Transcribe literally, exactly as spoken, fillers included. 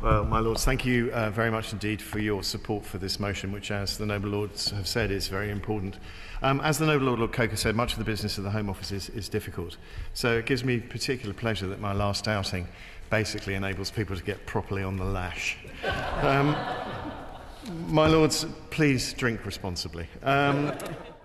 Well, my Lords, thank you uh, very much indeed for your support for this motion, which, as the Noble Lords have said, is very important. Um, as the Noble Lord, Lord Coker said, much of the business of the Home Office is, is difficult. So it gives me particular pleasure that my last outing basically enables people to get properly on the lash. Um, my Lords, please drink responsibly. Um,